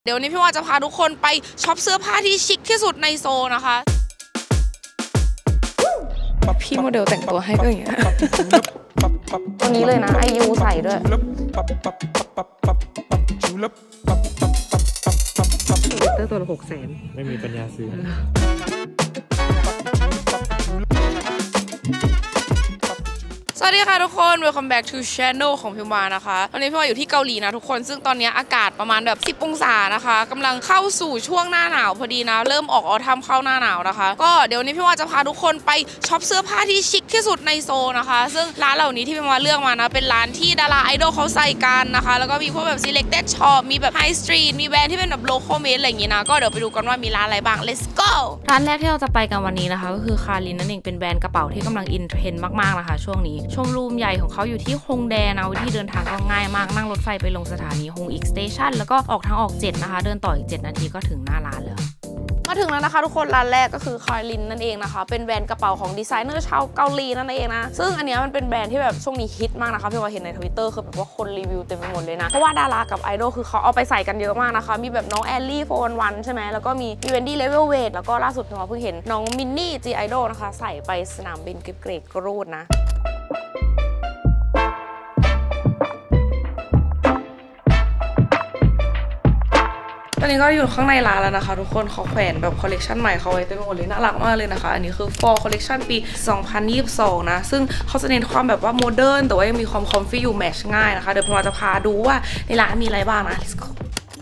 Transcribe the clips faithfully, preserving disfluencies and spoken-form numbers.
เดี๋ยวนี้พี่ว่าจะพาทุกคนไปช็อปเสื้อผ้าที่ชิคที่สุดในโซนนะคะพี่โมเดลแต่งตัวให้ก็อย่างเงี้ยตัวนี้เลยนะไอยูใส่ด้วยเตอร์ตัวละหกแสนไม่มีปัญญาซื้อสวัสดีค่ะทุกคน welcome back to channel ของพิมวานะคะตอนนี้พี่วาอยู่ที่เกาหลีนะทุกคนซึ่งตอนนี้อากาศประมาณแบบสิบองศานะคะกำลังเข้าสู่ช่วงหน้าหนาวพอดีนะเริ่มออกออทัมเข้าหน้าหนาวนะคะก็เดี๋ยวนี้พี่วาจะพาทุกคนไปช็อปเสื้อผ้าที่ชิคที่สุดในโซนนะคะซึ่งร้านเหล่านี้ที่พิมวาเลือกมานะเป็นร้านที่ดาราไอดอลเขาใส่กันนะคะแล้วก็มีพวกแบบ selected shop มีแบบ high street มีแบรนด์ที่เป็นแบบ local made อะไรอย่างงี้นะก็เดี๋ยวไปดูกันว่ามีร้านอะไรบ้าง let's go ร้านแรกที่เราจะไปกันวันนี้นะคะก็คือคารินนั่นเองเป็นแบรนด์กระเป๋าที่กำลังอินเทรนด์มากๆนะคะช่วงนี้ชมรูมใหญ่ของเขาอยู่ที่ฮงแดนะวิธีเดินทางก็ง่ายมากนั่งรถไฟไปลงสถานีฮงอีกสเตชันแล้วก็ออกทางออกเจ็ดนะคะเดินต่ออีกเจ็ดนาทีก็ถึงหน้าร้านแล้วมาถึงแล้วนะคะทุกคนร้านแรกก็คือคารินนั่นเองนะคะเป็นแบรนด์กระเป๋าของดีไซเนอร์ชาวเกาหลีนั่นเองนะซึ่งอันนี้มันเป็นแบรนด์ที่แบบช่วงนี้ฮิตมากนะคะพี่ว่าเห็นในทวิตเตอร์คือแบบว่าคนรีวิวเต็มไปหมดเลยนะเพราะว่าดารากับไอดอลคือเขาเอาไปใส่กันเยอะมากนะคะมีแบบน้องแอลลี่โฟนวันใช่ไหมแล้วก็มีมีเวนดี้เลเวลเวทแล้วก็ล่าสุดพี่ว่าเพิ่งเห็นน้องมินนี่จีไอดอลนะคะใส่ไปสนามบินเกรดกรูดนะตอนนี้ก็อยู่ข้างในร้านแล้วนะคะทุกคนเขาแขวนแบบคอลเลกชันใหม่เขาไว้เต็มไปหมดเลยน่ารักมากเลยนะคะอันนี้คือ fall collection ปีสองพันยี่สิบสองนะซึ่งเขาจะเน้นความแบบว่าโมเดิร์นแต่ว่ายังมีความคอมฟี่อยู่แมทช์ง่ายนะคะเดี๋ยวเราจะพาดูว่าในร้านมีอะไรบ้างนะ let's go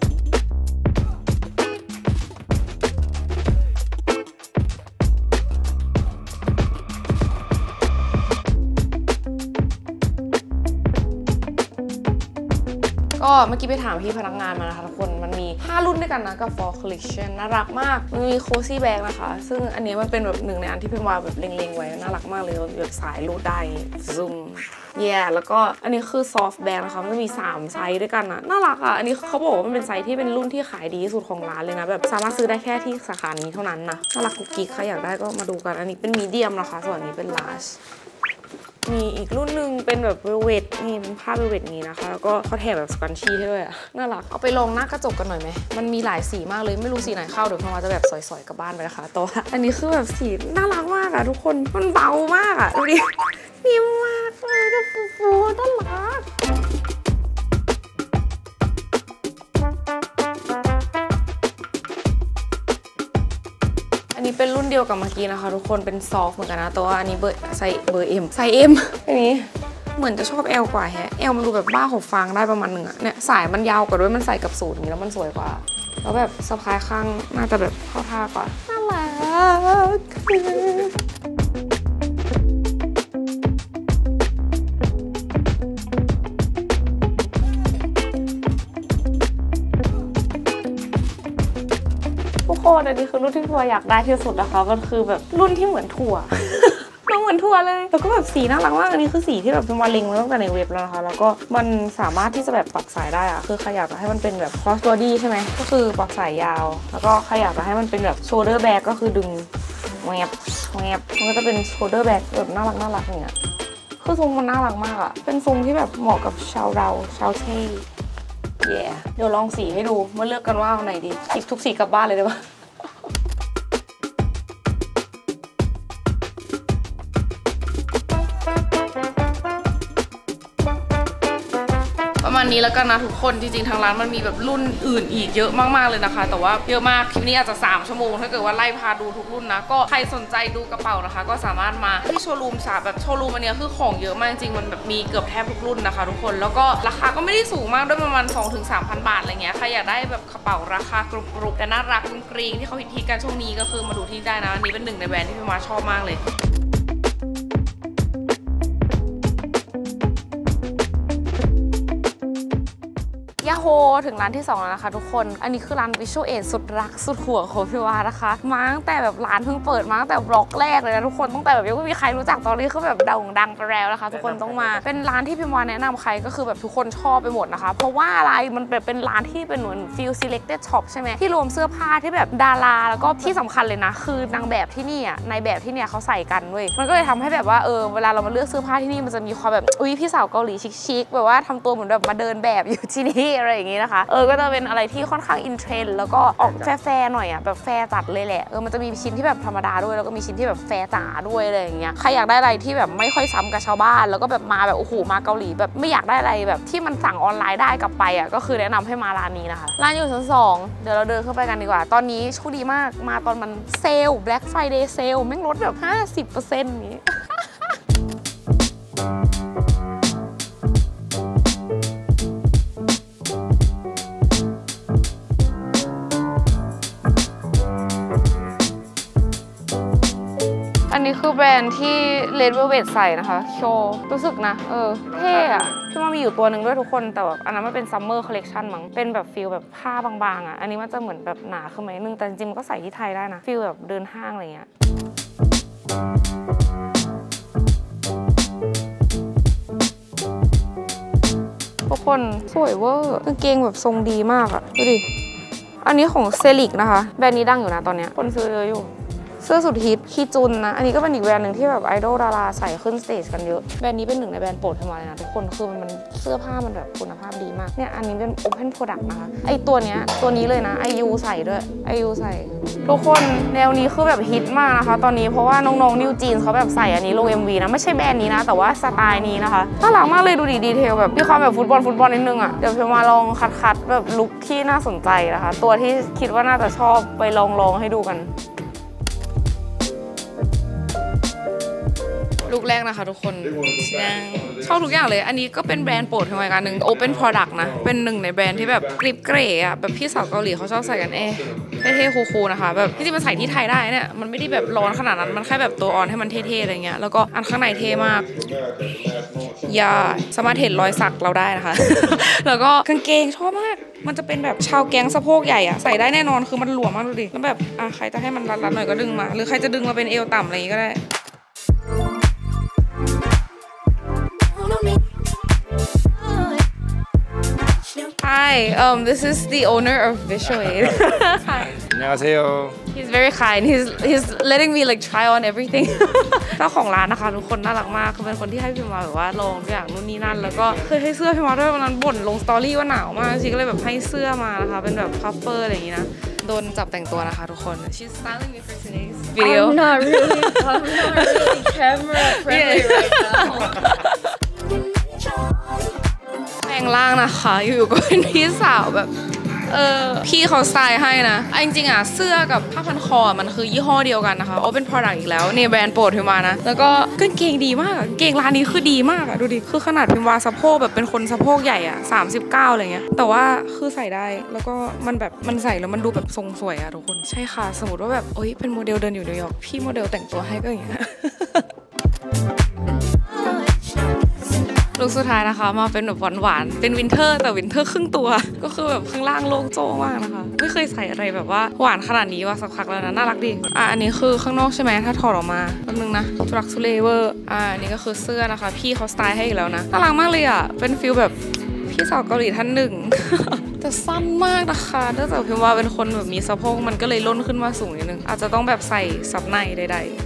ก็เมื่อกี้ไปถามพี่พนักงานมานะคะทุกคนมันมีห้ารุ่นด้วยกันนะกับ fall collection น่ารักมากมันมี cozy bag นะคะซึ่งอันนี้มันเป็นแบบหนึ่งในอันที่พี่วาแบบเล็งๆไว้น่ารักมากเลยแบบสายรูดได้ซูมแย่แล้วก็อันนี้คือ soft bag นะคะมันมีสามไซส์ด้วยกันนะน่ารักอ่ะอันนี้เขาบอกว่ามันเป็นไซส์ที่เป็นรุ่นที่ขายดีที่สุดของร้านเลยนะแบบสามารถซื้อได้แค่ที่สาขานี้เท่านั้นนะน่ารักกุ๊กกิ๊กใครอยากได้ก็มาดูกันอันนี้เป็น medium นะคะส่วนอันนี้เป็น largeมีอีกรุ่นหนึ่งเป็นแบบเวลเวทนี่เป็นผ้าเวลเวทนี้นะคะแล้วก็เขาแถมแบบสครันชี่ให้ด้วยอะน่ารักเอาไปลองหน้ากระจกกันหน่อยไหมมันมีหลายสีมากเลยไม่รู้สีไหนเข้าเดี๋ยวพอมาจะแบบสอยๆกลับบ้านไปนะคะแต่ว่าอันนี้คือแบบสีน่ารักมากอะทุกคนมันเบามากอะดูดินิ่มมากเลยจะฟูๆน่ารักอันนี้เป็นรุ่นเดียวกับเมื่อกี้นะคะทุกคนเป็นซอฟต์เหมือนกันนะแต่ว่าอันนี้เบอร์ไซส์เบอร์เอ็มไซส์เอ็มอันนี้เหมือนจะชอบเอลกว่าแฮะเอลมันดูแบบบ้าของฟางได้ประมาณหนึ่งอะเนี่ยสายมันยาวกว่าด้วยมันใส่กับสูทนี้แล้วมันสวยกว่าแล้วแบบสะพายข้างน่าจะแบบเข้าท่ากว่าน่ารักทุกคนอันนี้คือรุ่นที่ทัวร์อยากได้ที่สุดนะคะมันคือแบบรุ่นที่เหมือนถั่วน้องเหมือนถั่วเลยแล้วก็แบบสีน่ารักมากอันนี้คือสีที่แบบเป็นวาลิงมาตั้งแต่ในเว็บแล้วนะคะแล้วก็มันสามารถที่จะแบบปักสายได้อะคือใครอยากจะให้มันเป็นแบบ cross body ใช่ไหมก็คือปักสายยาวแล้วก็ใครอยากจะให้มันเป็นแบบ shoulder bag ก็คือดึงแงบแงบมันก็จะเป็น shoulder bag แบบน่ารักน่ารักอย่างเงี้ยคือทรงมันน่ารักมากอะเป็นทรงที่แบบเหมาะกับชาวเราชาวเท่เย่เดี๋ยวลองสีให้ดูมาเลือกกันว่าเอาไหนดีหยิบทุกสีกลับบ้านเลยได้ปะประมาณนี้แล้วกันนะทุกคนจริงๆทางร้านมันมีแบบรุ่นอื่นอีกเยอะมากๆเลยนะคะแต่ว่าเยอะมากคลิปนี้อาจจะสามชั่วโมงถ้าเกิดว่าไล่พาดูทุกรุ่นนะก็ใครสนใจดูกระเป๋านะคะก็สามารถมาที่โชว์รูมสาแบบโชว์รูมอันนี้คือของเยอะมากจริงๆมันแบบมีเกือบแทบทุกรุ่นนะคะทุกคนแล้วก็ราคาก็ไม่ได้สูงมากด้วยประมาณ สองถึงสามพัน บาทอะไรเงี้ยใครอยากได้แบบกระเป๋าราคากรุบๆแต่น่ารักกรี๊งที่เขาฮิตๆกันช่วงนี้ก็คือมาดูที่ได้นะอันนี้เป็นหนึ่งในแบรนด์ที่พี่มาชอบมากเลยยาโฮถึงร้านที่สองแล้วนะคะทุกคนอันนี้คือร้าน Visual Aid สุดรักสุดห่วงของพี่วานะคะมาตั้งแต่แบบร้านเพิ่งเปิดมาตั้งแต่บล็อกแรกเลยนะทุกคนตั้งแต่แบบยังไม่มีใครรู้จักตอนนี้คือแบบดังดังไปแล้วนะคะทุกคนต้องมาเป็นร้านที่พี่วาแนะนำใครก็คือแบบทุกคนชอบไปหมดนะคะเพราะว่าอะไรมันแบบเป็นร้านที่เป็นเหมือน Feel Selected Shop ใช่ไหมที่รวมเสื้อผ้าที่แบบดาราแล้วก็ที่สำคัญเลยนะคือนางแบบที่นี่อ่ะในแบบที่เนี่ยเขาใส่กันเว้ยมันก็เลยทำให้แบบว่าเออเวลาเรามาเลือกเสื้อผ้าที่นี่มันจะมีความแบบอุ้ยพี่สาวเกาหลีชิคๆแบบว่าทำตัวเหมือนแบบมาเดินแบบอยู่ที่นี่อะไรอย่างงี้นะคะเออก็จะเป็นอะไรที่ค่อนข้างอินเทรนด์แล้วก็ออกแฟร์ๆหน่อยอ่ะแบบแฟร์จัดเลยแหละเออมันจะมีชิ้นที่แบบธรรมดาด้วยแล้วก็มีชิ้นที่แบบแฟร์จ๋าด้วยอะไรอย่างเงี้ยใครอยากได้อะไรที่แบบไม่ค่อยซ้ำกับชาวบ้านแล้วก็แบบมาแบบโอ้โหมาเกาหลีแบบไม่อยากได้อะไรแบบที่มันสั่งออนไลน์ได้กลับไปอ่ะก็คือแนะนำให้มาร้านนี้นะคะร้านอยู่ชั้นสองเดี๋ยวเราเดินเข้าไปกันดีกว่าตอนนี้โชคดีมากมาตอนมันเซลล์ Black Friday เซลล์แม่งลดแบบ ห้าสิบเปอร์เซ็นต์ นี้ อันนี้คือแบรนด์ที่ Red Velvet ใส่นะคะโชว์รู้สึกนะเออเท่อะพี่ว่ามีอยู่ตัวหนึ่งด้วยทุกคนแต่แบบอันนั้นมันเป็น Summer Collection มั้งเป็นแบบฟีลแบบผ้าบางๆอ่ะอันนี้มันจะเหมือนแบบหนาขึ้นมาหนึ่งแต่จริงๆมันก็ใส่ที่ไทยได้นะฟีลแบบเดินห้างอะไรเงี้ยทุกคนสวยเวอร์กางเกงแบบทรงดีมากอะดูดิอันนี้ของเซลิกนะคะแบรนด์นี้ดังอยู่นะตอนนี้คนซื้อเยอะอยู่เสื้อสุดฮิตคีจุนนะอันนี้ก็เป็นอีกแบรนด์หนึ่งที่แบบไอดอลดาราใส่ขึ้นสเตจกันเยอะแบรนด์นี้เป็นหนึ่งในแบรนด์โปรดทำไมนะทุกคนคือมันมันเสื้อผ้ามันแบบคุณภาพดีมากเนี่ยอันนี้เป็น Open Product นะคะไอตัวเนี้ยตัวนี้เลยนะไอยูใส่ด้วยไอยูใส่ทุกคนแนวนี้คือแบบฮิตมากนะคะตอนนี้เพราะว่าน้องๆนิวจีนเขาแบบใส่อันนี้ลง เอ็ม วี นะไม่ใช่แบรนด์นี้นะแต่ว่าสไตล์นี้นะคะน่ารักมากเลยดูดีดีเทลแบบมีความแบบฟุตบอลฟุตบอลนิดนึงอ่ะเดี๋ยวเพียวมาลองคัดๆแบบลุคที่น่าสนใจนะคะตัวที่คิดว่าน่าจะชอบไปลองลองให้ดูกันลูกแรกนะคะทุกคนชอบทุกอย่างเลยอันนี้ก็เป็นแบรนด์โปรดของรายการหนึ่ง Open Product นะเป็นหนึ่งในแบรนด์ที่แบบกริบเกรย์อะแบบพี่สาวเกาหลีเขาชอบใส่กันเอ๊เท่ๆคูลๆนะคะแบบที่จริงมันใส่ที่ไทยได้เนี่ยมันไม่ได้แบบร้อนขนาดนั้นมันแค่แบบตัวออนให้มันเท่ๆอะไรเงี้ยแล้วก็อันข้างในเท่มากอย่าสามารถเห็นรอยสักเราได้นะคะ แล้วก็กางเกงชอบมากมันจะเป็นแบบชาวแก๊งสะโพกใหญ่อะใส่ได้แน่นอนคือมันหลวมมากดูดิแล้วแบบอ่ะใครจะให้มันรัดๆหน่อยก็ดึงมาหรือใครจะดึงมาเป็นเอวต่ำอะไรอย่างงี้ก็ได้Hi, um, this is the owner of Visual Aid. Hi. 안녕하세요. He's very kind. He's he's letting me like try on everything. เจ้าของร้านนะคะทุกคนน่ารักมากคือเป็นคนที่ให้พิมมาแบบว่าลองทุกอย่างนู่นนี่นั่นแล้วก็เคยให้เสื้อพิมมาด้วยวันนั้นบ่นลงสตอรี่ว่าหนาวมากชีก็เลยแบบให้เสื้อมานะคะเป็นแบบคัฟเฟอร์อะไรอย่างงี้นะโดนจับแต่งตัวนะคะทุกคน She's styling me for today's video. I'm not really, I'm not really camera friendly right now. แปลงร่างนะคะอยู่ๆก็เป็นพี่สาวแบบเออพี่เขาสไตล์ให้นะจริงๆอ่ะเสื้อกับผ้าพันคอมันคือยี่ห้อเดียวกันนะคะ Open Product อีกแล้วเนี่ยแบรนด์โปรดพิมวานะแล้วก็กางเกงดีมากเกงร้านนี้คือดีมากอ่ะดูดิคือขนาดพิมวาสะโพกแบบเป็นคนสะโพกใหญ่อ่ะสามสิบเก้าอะไรเงี้ยแต่ว่าคือใส่ได้แล้วก็มันแบบมันใส่แล้วมันดูแบบทรงสวยอ่ะทุกคนใช่ค่ะสมมติว่าแบบโอ๊ยเป็นโมเดลเดินอยู่นิวยอร์กพี่โมเดลแต่งตัวให้ก็อย่างเงี้ยลุคสุดท้ายนะคะมาเป็นแบบหวานๆเป็นวินเทอร์แต่วินเทอร์ครึ่งตัวก็คือแบบข้างล่างโล่งโจ้มากนะคะไม่เคยใส่อะไรแบบว่าหวานขนาดนี้ว่าสักพักแล้วนะน่ารักดีอ่ะอันนี้คือข้างนอกใช่ไหมถ้าถอดออกมาแป๊บนึงนะทุรักทุเลเวอร์อ่ะอันนี้ก็คือเสื้อนะคะพี่เขาสไตล์ให้อีกแล้วนะน่ารักมากเลยอ่ะเป็นฟิลแบบพี่สาวเกาหลีท่านหนึ่ง แต่สั้นมากนะคะถ้าเกิดพิมว่าเป็นคนแบบมีสะโพกมันก็เลยล้นขึ้นมาสูงนิดนึงอาจจะต้องแบบใส่ซับในใดๆ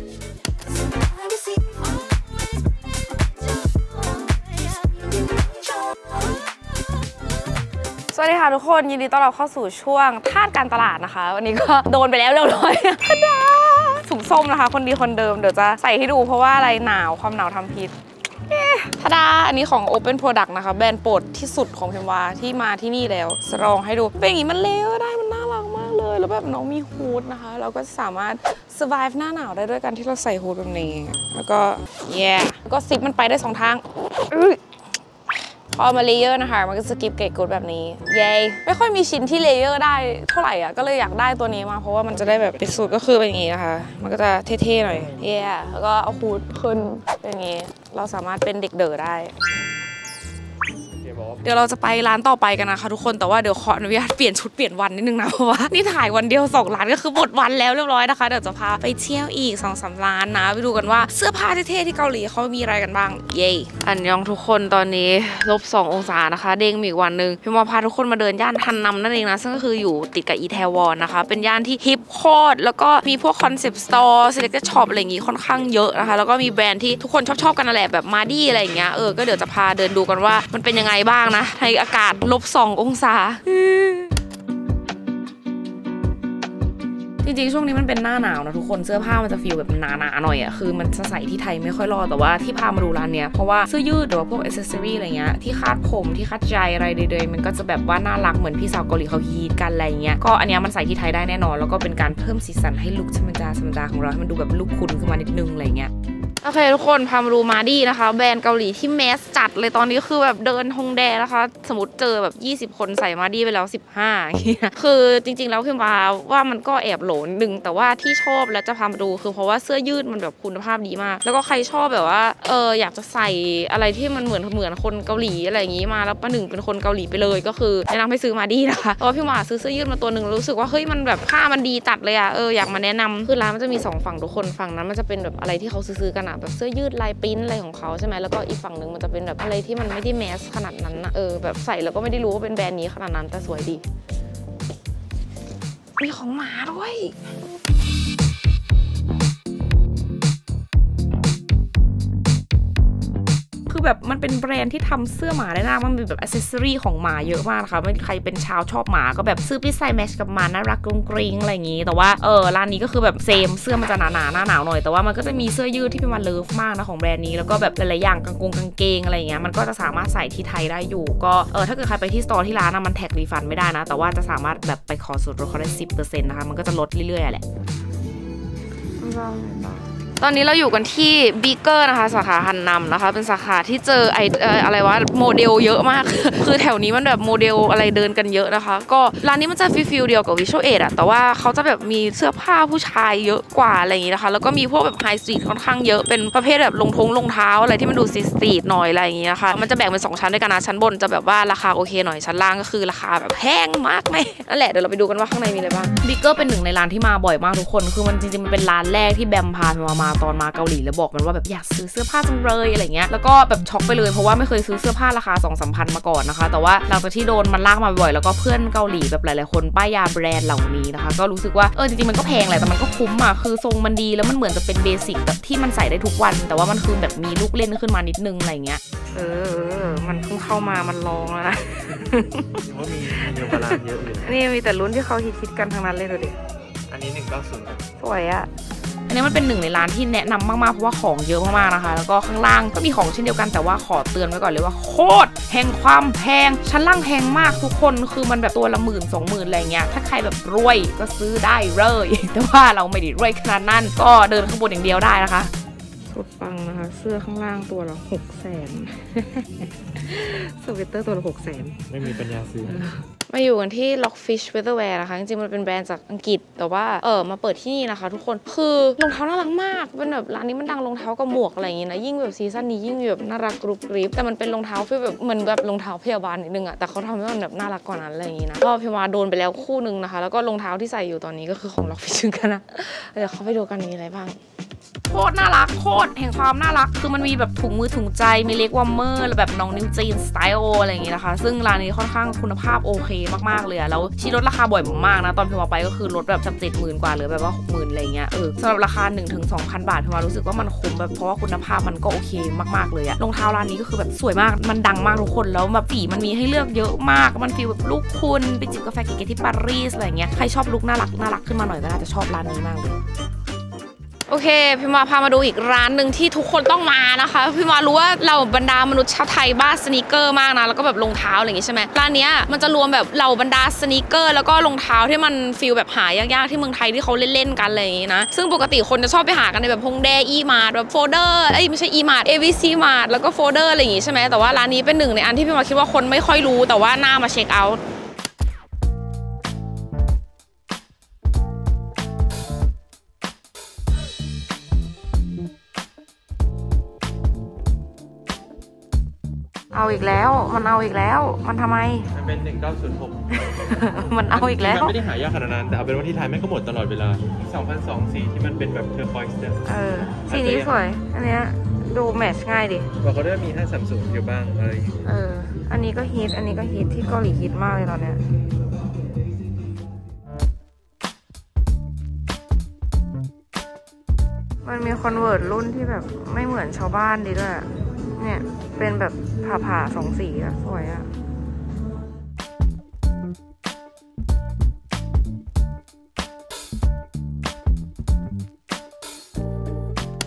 สวัสดีค่ะทุกคนยินดีต้อนรับเข้าสู่ช่วงทาสการตลาดนะคะวันนี้ก็โดนไปแล้วเรียบร้อยทาดาถุงส้มนะคะคนดีคนเดิมเดี๋ยวจะใส่ให้ดูเพราะว่าอะไรหนาวความหนาวทำพิษทาดาอันนี้ของ Open Product นะคะแบรนด์โปรดที่สุดของพิมวาที่มาที่นี่แล้วจะลองให้ดูเป็นอย่างนี้มันเลวได้มันน่ารักมากเลยแล้วแบบน้องมีฮูดนะคะเราก็สามารถ survive หน้าหนาวได้ด้วยกันที่เราใส่ฮูดแบบนี้แล้วก็ yeah ก็ซิปมันไปได้สองทางพอมาเลเยอร์นะคะมันก็สกิปเกตกูดแบบนี้เย้ไม่ค่อยมีชิ้นที่เลเยอร์ได้เท่าไหร่อ่ะก็เลยอยากได้ตัวนี้มาเพราะว่ามันจะได้แบบเป็นสูตรก็คือเป็นอย่างนี้นะคะมันก็จะเท่ๆหน่อยเย้แล้วก็เอาฮูดขึ้นเป็นอย่างนี้เราสามารถเป็นเด็กเด๋อได้เดี๋ยวเราจะไปร้านต่อไปกันนะคะทุกคนแต่ว่าเดี๋ยวขออนุญาตเปลี่ยนชุดเปลี่ยนวันนิดนึงนะเพราะว่านี่ถ่ายวันเดียวสองร้านก็คือหมดวันแล้วเรียบร้อยนะคะเดี๋ยวจะพาไปเที่ยวอีก สองสาม ร้านนะไปดูกันว่าเสื้อผ้าเท่ๆที่เกาหลีเขามีอะไรกันบ้างเย้อันยองทุกคนตอนนี้ลบสององศานะคะเด้งมีอีกวันนึงพี่มาพาทุกคนมาเดินย่านทันนำนั่นเองนะซึ่งก็คืออยู่ติดกับอีแทวอนนะคะเป็นย่านที่ฮิปโคตรแล้วก็มีพวกคอนเซ็ปต์สโตร์เซเลคเต็ดช็อปอะไรอย่างงี้ค่อนข้างเยอะนะคะแล้วก็มีแบรนด์ที่ทุกคนชอบๆกันนั่นแหละแบบมาดี้อะไรอย่างเงี้ยเออก็เดี๋ยวจะพาเดินดูกันว่ามันเป็นยังไงบ้างางนะในอากาศลบสององศาจริงๆช่วงนี้มันเป็นหน้าหนาวนะทุกคนเสื้อผ้ามันจะฟีลแบบหนาๆหน่อยอ่ะคือมันจะใส่ที่ไทยไม่ค่อยรอดแต่ว่าที่พามาดูร้านเนี้ยเพราะว่าเสื้อยืดหรือว่าพวกอิสเซอรี่อะไรเงี้ยที่คาดผมที่คาดใจอะไรเดยๆมันก็จะแบบว่าน่ารักเหมือนพี่สาวเกาหลีเขาฮีทกันอะไรเงี้ยก็อันเนี้ยมันใส่ที่ไทยได้แน่นอนแล้วก็เป็นการเพิ่มสีสันให้ลุคธรรมดาธรรมดาของเราให้มันดูแบบลุคคุณขึ้นมานิดนึงอะไรเงี้ยโอเคทุกคนพามาดูมาดี้นะคะแบรนด์เกาหลีที่แมสจัดเลยตอนนี้คือแบบเดินฮงแดนะคะสมมติเจอแบบยี่สิบคนใส่มาดี้ไปแล้วสิบห้าอย่างเงี้ยคือจริงๆแล้วคือมาว่ามันก็แอบโหลนหนึ่งแต่ว่าที่ชอบและจะพามาดูคือเพราะว่าเสื้อยืดมันแบบคุณภาพดีมากแล้วก็ใครชอบแบบว่าเอออยากจะใส่อะไรที่มันเหมือนเหมือนคนเกาหลีอะไรอย่างงี้มาแล้วประหนึ่งเป็นคนเกาหลีไปเลยก็คือแนะนำให้ซื้อมาดี้นะคะเพราะพี่มาซื้อเสื้อยืดมาตัวหนึ่งรู้สึกว่าเฮ้ยมันแบบผ้ามันดีจัดเลยอะเอออยากมาแนะนำคือร้านมันจะมีสองฝั่งทุกคนฝั่งนั้นมันจะเป็นแบบอะไรที่เขาซื้อกันอะแบบเสื้อยืดลายปริ้นอะไรของเขาใช่ไหมแล้วก็อีกฝั่งหนึ่งมันจะเป็นแบบอะไรที่มันไม่ได้แมสขนาดนั้นนะเออแบบใส่แล้วก็ไม่ได้รู้ว่าเป็นแบรนด์นี้ขนาดนั้นแต่สวยดีมีของหมาด้วยคือแบบมันเป็นแบรนด์ที่ทำเสื้อหมาได้น่ามันเป็นแบบอิสเซอรี่ของหมาเยอะมากนะคะไม่ใครเป็นชาวชอบหมาก็แบบซื้อไปใส่แมชกับหมาน่ารักกรุงกริงอะไรอย่างงี้แต่ว่าเออร้านนี้ก็คือแบบเซมเสื้อมันจะหนาหนาหน้าหนาวหน่อยแต่ว่ามันก็จะมีเสื้อยืดที่เป็นมาเลิฟมากนะของแบรนด์นี้แล้วก็แบบหลายๆอย่างกางกงกางเกงอะไรอย่างเงี้ยมันก็จะสามารถใส่ที่ไทยได้อยู่ก็เออถ้าเกิดใครไปที่สตอร์ที่ร้านนะมันแท็กรีฟันไม่ได้นะแต่ว่าจะสามารถแบบไปขอส่วนลดเขาได้ สิบเปอร์เซ็นต์ นะคะมันก็จะลดเรื่อยๆแหละตอนนี้เราอยู่กันที่บิ๊กเกอร์นะคะสาขาฮันนัมนะคะเป็นสาขาที่เจอไอเอ่ออะไรวะโมเดลเยอะมาก คือแถวนี้มันแบบโมเดลอะไรเดินกันเยอะนะคะก็ร้านนี้มันจะฟีลฟิลเดียวกับวิชวลเอดอะแต่ว่าเขาจะแบบมีเสื้อผ้าผู้ชายเยอะกว่าอะไรอย่างงี้นะคะแล้วก็มีพวกแบบไฮสตรีทค่อนข้างเยอะเป็นประเภทแบบรองทงรองเท้าอะไรที่มันดูสตรีทหน่อยอะไรอย่างงี้นะคะมันจะแบ่งเป็นสองชั้นด้วยกันนะชั้นบนจะแบบว่าราคาโอเคหน่อยชั้นล่างก็คือราคาแบบแพงมากไหมนั่นแหละเดี๋ยวเราไปดูกันว่าข้างในมีอะไรบ้างบิ๊กเกอร์เป็นหนึ่งในร้านที่มาบ่อยมากทุกคนคือมันจริงๆมันเป็นร้านแรกที่แบมพามามาตอนมาเกาหลีแล้วบอกมันว่าแบบอยากซื้อเสื้อผ้าจังเลยอะไรเงี้ยแล้วก็แบบช็อกไปเลยเพราะว่าไม่เคยซื้อเสื้อผ้าราคา สองถึงสามพัน มาก่อนนะคะแต่ว่าหลังจากที่โดนมันลากมาบ่อยแล้วก็เพื่อนเกาหลีแบบหลายๆคนป้ายยาแบรนด์เหล่านี้นะคะก็รู้สึกว่าเออจริงๆมันก็แพงแหละแต่มันก็คุ้มอ่ะคือทรงมันดีแล้วมันเหมือนจะเป็นเบสิกแบบที่มันใส่ได้ทุกวันแต่ว่ามันคือแบบมีลูกเล่นขึ้นมานิดนึงอะไรเงี้ยเออมันเพิ่งเข้ามามันลองแล้วนะเพราะมีมีโยบาลานเยอะอยู่นี่มีแต่รุ่นที่เขาฮิตๆกันทั้งนั้นเลยดูดิอันนี้หนึ่งเก้าศูนย์สวยอ่ะอันนี้มันเป็นหนึ่งในร้านที่แนะนำมากๆเพราะว่าของเยอะมากๆนะคะแล้วก็ข้างล่างก็มีของเช่นเดียวกันแต่ว่าขอเตือนไว้ก่อนเลยว่าโคตรแพงความแพงชั้นล่างแพงมากทุกคนคือมันแบบตัวละหมื่นสองหมื่นอะไรเงี้ยถ้าใครแบบรวยก็ซื้อได้เลยแต่ว่าเราไม่ได้รวยขนาดนั้นก็เดินข้างบนอย่างเดียวได้นะคะสุดปังนะคะเสื้อข้างล่างตัวละหกแสนสเวตเตอร์ตัวละหกแสนไม่มีปัญญาซื้อมาอยู่กันที่ Lockfish Weatherwear นะคะจริงๆมันเป็นแบรนด์จากอังกฤษแต่ว่าเออมาเปิดที่นี่นะคะทุกคนคือรองเท้าน่ารักมากเป็นแบบร้านนี้มันดังรองเท้ากับหมวกอะไรอย่างงี้นะยิ่งแบบซีซั่นนี้ยิ่งแบบน่ารักกรุบกริบแต่มันเป็นรองเท้าที่แบบเหมือนแบบรองเท้าพยาบาลนิดนึงอะแต่เขาทำให้มันแบบน่ารักกว่านั้นอะไรอย่างงี้นะก็พี่มาโดนไปแล้วคู่นึงนะคะแล้วก็รองเท้าที่ใส่อยู่ตอนนี้ก็คือของ Lockfish กันนะเดี๋ยวเขาไปดูกันมีอะไรบ้างโคตรน่ารักโคตรแห่งความน่ารักคือมันมีแบบถุงมือถุงใจมีเล็กวัมเมอร์แบบน้องนิวจีนสไตล์อะไรอย่างงี้นะคะซึ่งร้านนี้ค่อนข้างคุณภาพโอเคมากๆเลยอะแล้วชี้ลดราคาบ่อยมากๆนะตอนพิมพ์ไปก็คือลดแบบจากเจ็ดหมื่นกว่าหรือแบบว่าหกหมื่นอะไรเงี้ยเออสำหรับราคา หนึ่งถึงสองพัน บาทพิมพ์รู้สึกว่ามันคุ้มแบบเพราะว่าคุณภาพมันก็โอเคมากๆเลยอะรองเท้าร้านนี้ก็คือแบบสวยมากมันดังมากทุกคนแล้วแบบสีมันมีให้เลือกเยอะมากมันฟีลแบบลูกคุณไปจิบกาแฟเก๋ๆที่ปารีสอะไรเงี้ยใครชอบลุคน่ารักน่ารักขึ้นมาหน่อยก็น่าจะชอบร้านนี้มากเลยโอเคพี่มาพามาดูอีกร้านหนึ่งที่ทุกคนต้องมานะคะพี่มารู้ว่าเราบรรดามนุษย์ชาวไทยบ้าสนีกเกอร์มากนะแล้วก็แบบรองเท้าอะไรอย่างงี้ใช่ไหมร้านนี้มันจะรวมแบบเหล่าบรรดาสนีกเกอร์แล้วก็รองเท้าที่มันฟีลแบบหายากๆที่เมืองไทยที่เขาเล่นๆกันอะไรอย่างงี้นะซึ่งปกติคนจะชอบไปหากันในแบบฮงแดอีมาร์แบบโฟเดอร์ไอ้ไม่ใช่อีมาร์เอวีซีมาร์แล้วก็โฟเดอร์อะไรอย่างงี้ใช่ไหมแต่ว่าร้านนี้เป็นหนึ่งในอันที่พี่มาคิดว่าคนไม่ค่อยรู้แต่ว่าน่ามาเช็คเอาท์เอาอีกแล้วมันเอาอีกแล้วมันทำไมมันเป็นหนึ่งเก้าศูนย์หกมันเอาอีกแล้วมันไม่ได้หายากขนาดนั้นแต่เอาเป็นว่าที่ไทยแม่งก็หมดตลอดเวลาสองพันสองสีที่มันเป็นแบบเทอร์คอยส์เนี่ยเออสีนี้สวยอันเนี้ยดูแมทช์ง่ายดิบอกเขาด้วยมีห้าสามศูนย์อยู่บ้างอะไรเอออันนี้ก็ฮิตอันนี้ก็ฮิตที่เกาหลีฮิตมากเลยตอนเนี้ยมันมีคอนเวิร์ตรุ่นที่แบบไม่เหมือนชาวบ้านดีด้วยเนี่ยเป็นแบบผ่าๆสองสีอะสวยอะ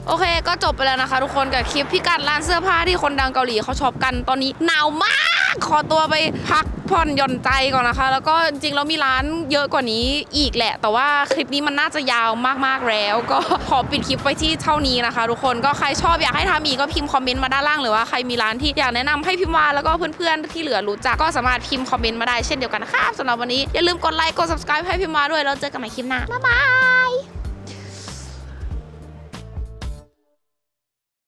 โอเคก็จบไปแล้วนะคะทุกคนกับคลิปพิกัดร้านเสื้อผ้าที่คนดังเกาหลีเขาช็อปกันตอนนี้หนาวมากขอตัวไปพักผ่อนหย่อนใจก่อนนะคะแล้วก็จริงๆแล้วมีร้านเยอะกว่านี้อีกแหละแต่ว่าคลิปนี้มันน่าจะยาวมากๆแล้วก็ขอปิดคลิปไว้ที่เท่านี้นะคะทุกคนก็ใครชอบอยากให้ทำอีกก็พิมพ์คอมเมนต์มาด้านล่างหรือว่าใครมีร้านที่อยากแนะนำให้พิมพ์มาแล้วก็เพื่อนๆที่เหลือรู้จักก็สามารถพิมพ์คอมเมนต์มาได้เช่นเดียวกันนะคะสำหรับวันนี้อย่าลืมกดไลค์กด ซับสไครบ์ ให้พิมพ์มาด้วยแล้วเจอกันใหม่คลิปหน้าบ๊ายบาย